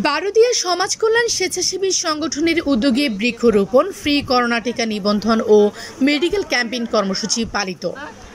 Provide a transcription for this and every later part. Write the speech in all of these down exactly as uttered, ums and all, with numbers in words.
বারুদিয়া সমাজ কল্যাণ স্বেচ্ছাসেবী সংগঠনের উদ্যোগে বৃক্ষরোপণ, ফ্রি করোনা টিকা নিবন্ধন ও মেডিকেল ক্যাম্পেইন কর্মসূচি পালিত।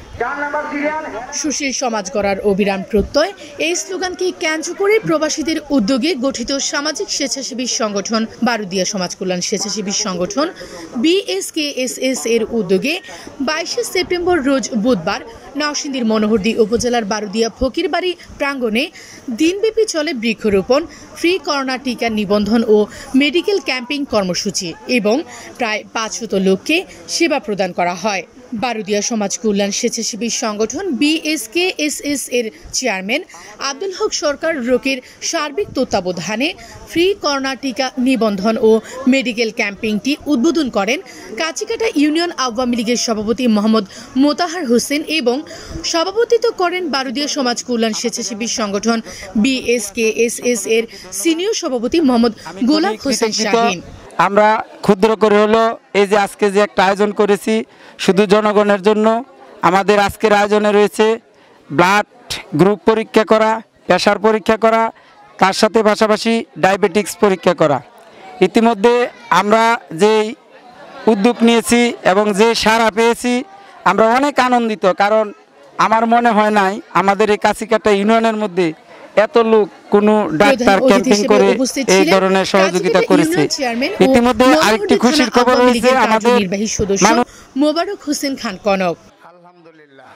সুশীল সমাজ গড়ার অবিরাম প্রত্যয় এই স্লোগানকে কেন্দ্র করে প্রবাসীদের উদ্যোগে গঠিত সামাজিক স্বেচ্ছাসেবী সংগঠন বারুদিয়া সমাজ কল্যাণ স্বেচ্ছাসেবী সংগঠন বিএসকেএসএস এর উদ্যোগে বাইশে সেপ্টেম্বর রোজ বুধবার নারসিংদীর মনোহরদী উপজেলার বারুদিয়া ফকিরবাড়ি প্রাঙ্গণে দিনব্যাপী চলে বৃক্ষরোপণ, ফ্রি করোনা টিকা নিবন্ধন ও মেডিকেল ক্যাম্পেইন কর্মসূচি এবং প্রায় পাঁচশত লোককে সেবা প্রদান করা হয়। বারুদিয়া সমাজ কল্যাণ স্বেচ্ছাসেবী সংগঠন বিএসকেএসএস এর চেয়ারম্যান আব্দুল হক সরকার রোকের সার্বিক তত্ত্বাবধানে ফ্রি করোনা টিকা নিবন্ধন ও মেডিকেল ক্যাম্পেইনটি উদ্বোধন করেন কাচিকাটা ইউনিয়ন আওয়ামী লীগের সভাপতি মোহাম্মদ মোতাহার হোসেন এবং সভাপতিত্ব করেন বারুদিয়া সমাজ কল্যাণ স্বেচ্ছাসেবী সংগঠন বিএসকেএসএস এর সিনিয়র সভাপতি মোহাম্মদ গোলাম হোসেন শাহীন। আমরা ক্ষুদ্র করে হলো এই যে আজকে যে একটা আয়োজন করেছি শুধু জনগণের জন্য। আমাদের আজকের আয়োজনে রয়েছে ব্লাড গ্রুপ পরীক্ষা করা, প্রেসার পরীক্ষা করা, তার সাথে পাশাপাশি ডায়াবেটিক্স পরীক্ষা করা। ইতিমধ্যে আমরা যেই উদ্যোগ নিয়েছি এবং যে সাড়া পেয়েছি আমরা অনেক আনন্দিত, কারণ আমার মনে হয় নাই আমাদের এই কাছিকাটা ইউনিয়নের মধ্যে এত লোক কোনো ডাক্তার ক্যাম্পেইন করে এই ধরনের সহযোগিতা করেছে। ইতিমধ্যে আরেকটি খুশির খবর হয়েছে আমাদের নির্বাহী সদস্য মোবারক হোসেন খান কনক। আলহামদুলিল্লাহ,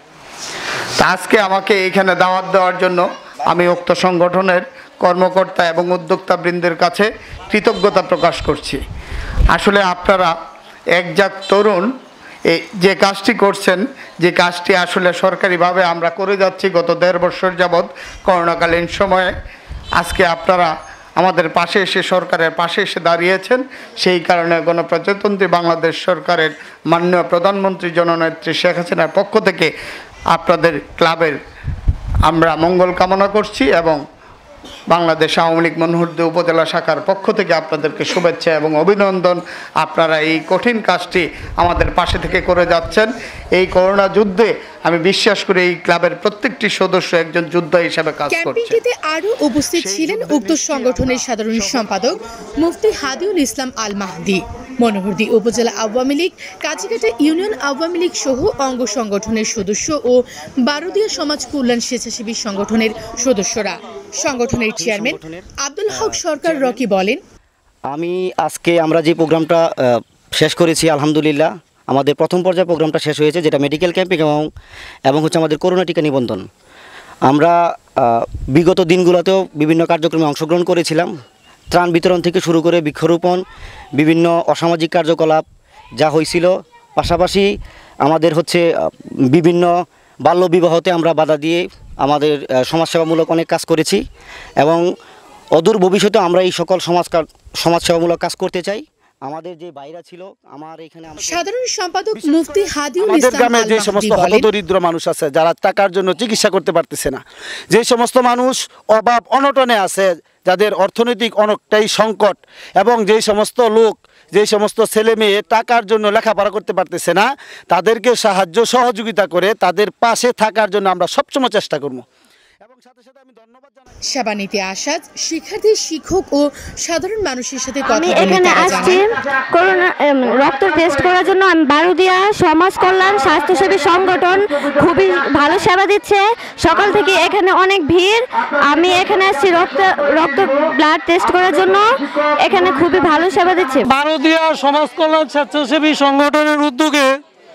আজকে আমাকে এখানে দাওয়াত দেওয়ার জন্য আমি উক্ত সংগঠনের কর্মকর্তা এবং উদ্যোক্তা বৃন্দের কাছে কৃতজ্ঞতা প্রকাশ করছি। আসলে আপনারা একজাত তরুণ এই যে কাজটি করছেন, যে কাজটি আসলে সরকারিভাবে আমরা করে যাচ্ছি গত দেড় বছর যাবৎ করোনাকালীন সময়ে, আজকে আপনারা আমাদের পাশে এসে সরকারের পাশে এসে দাঁড়িয়েছেন। সেই কারণে গণপ্রজাতন্ত্রী বাংলাদেশ সরকারের মাননীয় প্রধানমন্ত্রী জননেত্রী শেখ হাসিনার পক্ষ থেকে আপনাদের ক্লাবের আমরা মঙ্গল কামনা করছি এবং বাংলাদেশ আওয়ামী লীগ মনোহরদী উপজেলা শাখার পক্ষ থেকে আপনাদেরকে শুভেচ্ছা এবং অভিনন্দন। আপনারা এই কঠিন কাজটি আমাদের পাশে থেকে করে যাচ্ছেন। এই করোনা যুদ্ধে আমি বিশ্বাস করি এই ক্লাবের প্রত্যেকটি সদস্য একজন যোদ্ধা হিসেবে কাজ করছে। ক্যাম্পেইনটিতে আরও উপস্থিত ছিলেন উক্ত সংগঠনের সাধারণ সম্পাদক মুফতি হাদিউল ইসলাম আল মাহদি, মনোহরদী উপজেলা আওয়ামী লীগ, কাচিকাটা ইউনিয়ন আওয়ামী লীগ সহ অঙ্গ সংগঠনের সদস্য ও বারুদিয়া সমাজ কল্যাণ স্বেচ্ছাসেবী সংগঠনের সদস্যরা। সংগঠনের চেয়ারম্যান আব্দুল হক সরকার রকি বলেন, আমি আজকে আমরা যে প্রোগ্রামটা শেষ করেছি আলহামদুলিল্লাহ, আমাদের প্রথম পর্যায়ে প্রোগ্রামটা শেষ হয়েছে, যেটা মেডিকেল ক্যাম্পিং এবং এবং হচ্ছে আমাদের করোনা টিকা নিবন্ধন। আমরা বিগত দিনগুলোতেও বিভিন্ন কার্যক্রমে অংশগ্রহণ করেছিলাম, ত্রাণ বিতরণ থেকে শুরু করে বৃক্ষরোপণ, বিভিন্ন অসামাজিক কার্যকলাপ যা হয়েছিল। পাশাপাশি আমাদের হচ্ছে বিভিন্ন বাল্যবিবাহতে আমরা বাধা দিয়ে আমাদের সমাজসেবামূলক অনেক কাজ করেছি এবং অদূর ভবিষ্যতে আমরা এই সকল সমাজ সমাজসেবামূলক কাজ করতে চাই। আমাদের যে বাইরা ছিল আমার এখানে সাধারণ সম্পাদক মুফতি হাদিউল ইসলাম আমাদের গ্রামে যে সমস্ত হতদরিদ্র মানুষ আছে যারা টাকার জন্য চিকিৎসা করতে পারতেছে না, যে সমস্ত মানুষ অভাব অনটনে আছে, যাদের অর্থনৈতিক অনেকটাই সংকট, এবং যে সমস্ত লোক যে সমস্ত ছেলে মেয়ে টাকার জন্য লেখাপড়া করতে পারতেছে না, তাদেরকে সাহায্য সহযোগিতা করে তাদের পাশে থাকার জন্য আমরা সবসময় চেষ্টা করব। এবং সাথে সাথে আমি ধন্যবাদ জানাই সেবানীতি আসাদ, শিক্ষার্থী, শিক্ষক ও সাধারণ মানুষের সাথে কথা বলে এখানে আসছি করোনা রক্ত টেস্ট করার জন্য। আমি বারুদিয়া সমাজ কল্যাণ স্বাস্থ্যসেবী সংগঠন খুবই ভালো সেবা দিচ্ছে, সকাল থেকে এখানে অনেক ভিড়। আমি এখানে আসছি রক্ত রক্ত ব্লাড টেস্ট করার জন্য, এখানে খুবই ভালো সেবা দিচ্ছে। বারুদিয়া সমাজ কল্যাণ স্বেচ্ছাসেবী সংগঠনের উদ্যোগে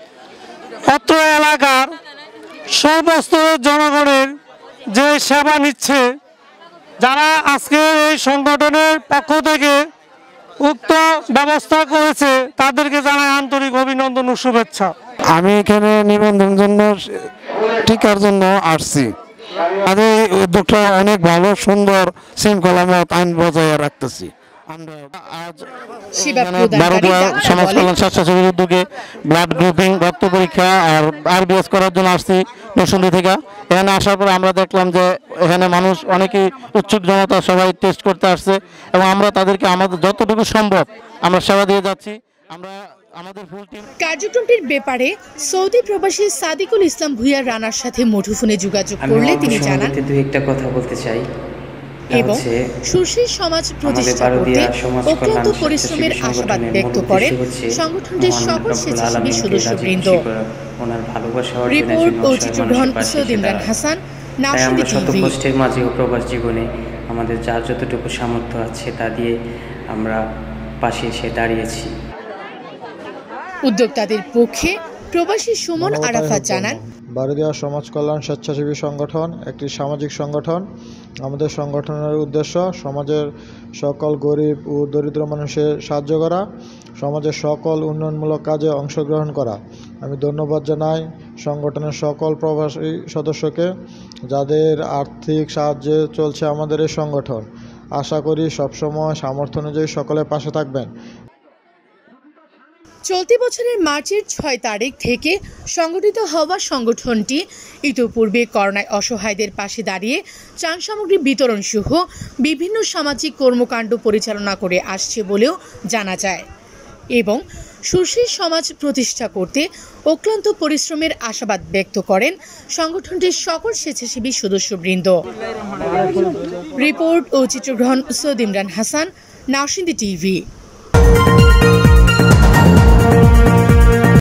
অত্র এলাকার সমস্ত জনগণের যে সেবা নিচ্ছে, যারা আজকে এই সংগঠনের পক্ষ থেকে উক্ত ব্যবস্থা করেছে তাদেরকে জানাই আন্তরিক অভিনন্দন ও শুভেচ্ছা। আমি এখানে নিবন্ধন জন্য টিকার জন্য আসছি। আমাদের এই উদ্যোগটা অনেক ভালো, সুন্দর, শৃঙ্খলামত আইন বজায় রাখতেছি। আমরা আজ বারুদিয়া সমাজ কল্যাণ স্বেচ্ছাসেবীর উদ্যোগে ব্লাড গ্রুপিং, রক্ত পরীক্ষা আর আরবিএস করার জন্য আসছি নারসিংদি থেকে। এখানে আসার পর আমরা দেখলাম যে এখানে মানুষ অনেকেই উৎসুক জনতা সবাই টেস্ট করতে আসছে এবং আমরা তাদেরকে আমাদের যতটুকু সম্ভব আমরা সেবা দিয়ে যাচ্ছি। আমরা আমাদের ফুল টিম কার্যক্রমটির ব্যাপারে সৌদি প্রবাসী সাদিকুল ইসলাম ভুইয়া রানার সাথে মুঠোফোনে যোগাযোগ করলে তিনি জানান, দুই একটা কথা বলতে চাই। এবং সুশীল সমাজ প্রতিষ্ঠা করতে অক্লান্ত পরিশ্রমের আশাবাদ ব্যক্ত করেন সংগঠনটির সকল স্বেচ্ছাসেবী সদস্যবৃন্দ। রিপোর্ট ও চিত্রগ্রহণ সৈয়দ ইমরান হাসান, নারসিংদী টিভি। কষ্টের মাঝেও প্রবাস জীবনে আমাদের যার যতটুকু সামর্থ্য আছে তা দিয়ে আমরা পাশে এসে দাঁড়িয়েছি। উদ্যোক্তাদের পক্ষে প্রবাসী সুমন আরাফাত জানান, বারুদিয়া সমাজ কল্যাণ স্বেচ্ছাসেবী সংগঠন একটি সামাজিক সংগঠন। আমাদের সংগঠনের উদ্দেশ্য সমাজের সকল গরিব ও দরিদ্র মানুষের সাহায্য করা, সমাজের সকল উন্নয়নমূলক কাজে অংশগ্রহণ করা। আমি ধন্যবাদ জানাই সংগঠনের সকল প্রবাসী সদস্যকে যাদের আর্থিক সাহায্যে চলছে আমাদের এই সংগঠন। আশা করি সবসময় সামর্থ্য অনুযায়ী সকলের পাশে থাকবেন। চলতি বছরের মার্চের ছয় তারিখ থেকে সংগঠিত হওয়া সংগঠনটি ইতিপূর্বে করোনায় অসহায়দের পাশে দাঁড়িয়ে ত্রাণ সামগ্রী বিতরণ সহ বিভিন্ন সামাজিক কর্মকাণ্ড পরিচালনা করে আসছে বলেও জানা যায় এবং সুশীল সমাজ প্রতিষ্ঠা করতে অক্লান্ত পরিশ্রমের আশাবাদ ব্যক্ত করেন সংগঠনটির সকল স্বেচ্ছাসেবী সদস্যবৃন্দ। রিপোর্ট ও চিত্রগ্রহণ সৈয়দ ইমরান হাসান, নারসিংদী টিভি।